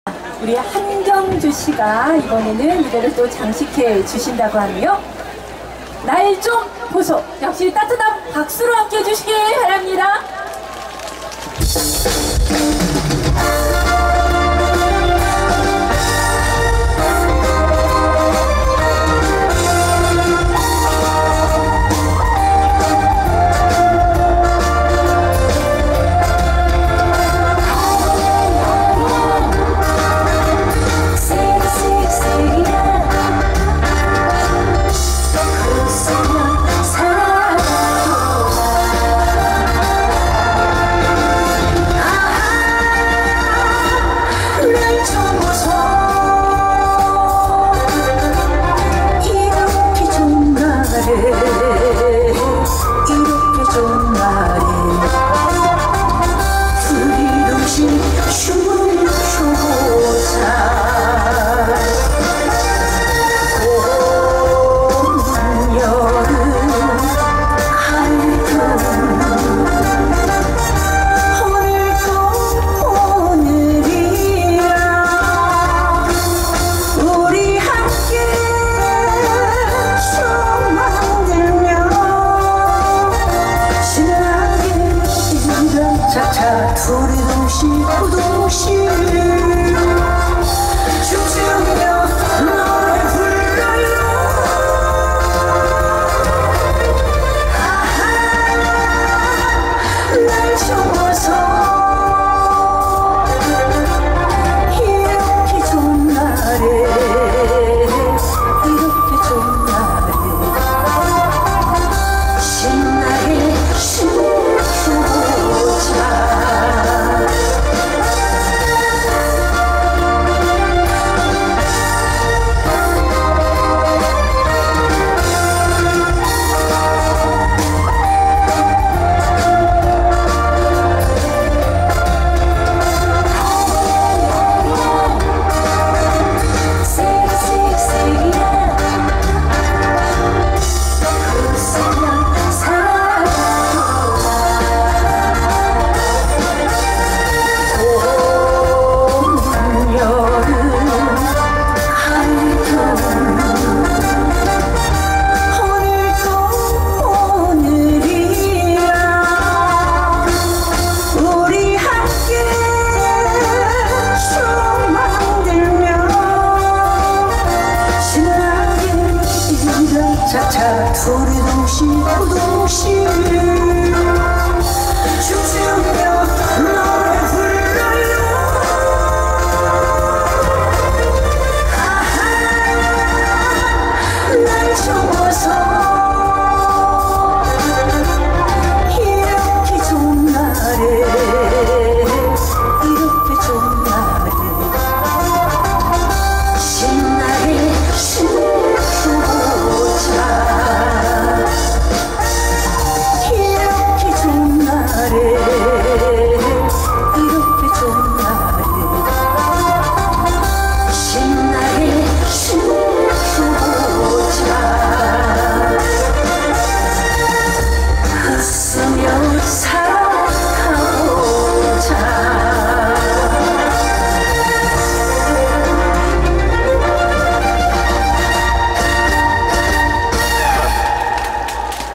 우리 한경주 씨가 이번에는 무대를 또 장식해 주신다고 하네요. 날 좀 보소. 역시 따뜻한 박수로 함께 해주시기 바랍니다. 이렇게 좋은 날에 둘이 동시 춤을 춰보자. 봄, 여름, 가을, 오늘도 오늘이야. 우리 함께 차차 둘이 동시 춤추며 노래 불러요. 날 좋아서 이렇게 좋은 날에 이렇게 좋은 날에 신나게 춤추자. 차차 둘이 동시